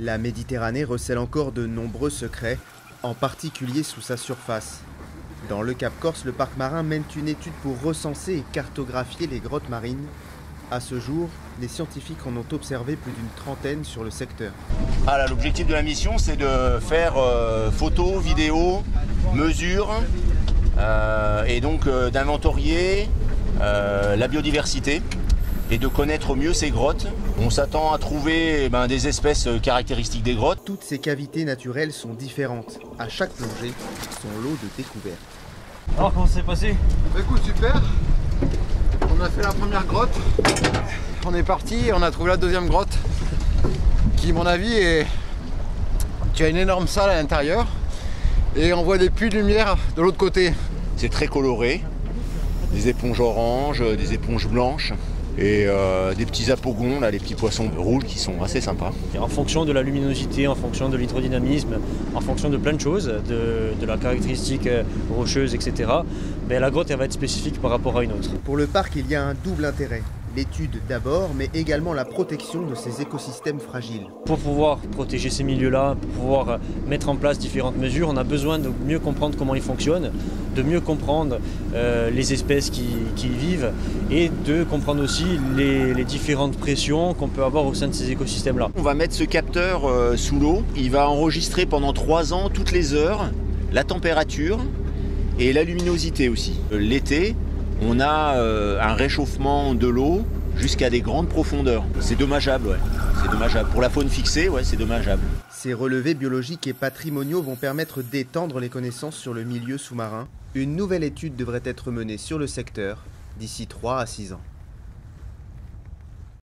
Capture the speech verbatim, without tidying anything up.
La Méditerranée recèle encore de nombreux secrets, en particulier sous sa surface. Dans le Cap Corse, le parc marin mène une étude pour recenser et cartographier les grottes marines. À ce jour, les scientifiques en ont observé plus d'une trentaine sur le secteur. Ah l'objectif de la mission, c'est de faire euh, photos, vidéos, mesures, euh, et donc euh, d'inventorier euh, la biodiversité et de connaître mieux ces grottes. On s'attend à trouver eh ben, des espèces caractéristiques des grottes. Toutes ces cavités naturelles sont différentes. À chaque plongée, son lot de découvertes. Alors comment ça s'est passé? Écoute, super. On a fait la première grotte. On est parti, on a trouvé la deuxième grotte. Qui, à mon avis, est... Tu as une énorme salle à l'intérieur. Et on voit des puits de lumière de l'autre côté. C'est très coloré. Des éponges oranges, des éponges blanches. Et euh, des petits apogons, là, les petits poissons rouges qui sont assez sympas. Et en fonction de la luminosité, en fonction de l'hydrodynamisme, en fonction de plein de choses, de, de la caractéristique rocheuse, et cetera, ben, la grotte elle va être spécifique par rapport à une autre. Pour le parc, il y a un double intérêt. L'étude d'abord, mais également la protection de ces écosystèmes fragiles. Pour pouvoir protéger ces milieux-là, pour pouvoir mettre en place différentes mesures, on a besoin de mieux comprendre comment ils fonctionnent, de mieux comprendre euh, les espèces qui, qui y vivent et de comprendre aussi les, les différentes pressions qu'on peut avoir au sein de ces écosystèmes-là. On va mettre ce capteur euh, sous l'eau. Il va enregistrer pendant trois ans, toutes les heures, la température et la luminosité aussi. L'été, on a euh, un réchauffement de l'eau jusqu'à des grandes profondeurs. C'est dommageable, ouais. C'est dommageable. Pour la faune fixée, ouais, c'est dommageable. Ces relevés biologiques et patrimoniaux vont permettre d'étendre les connaissances sur le milieu sous-marin. Une nouvelle étude devrait être menée sur le secteur d'ici trois à six ans.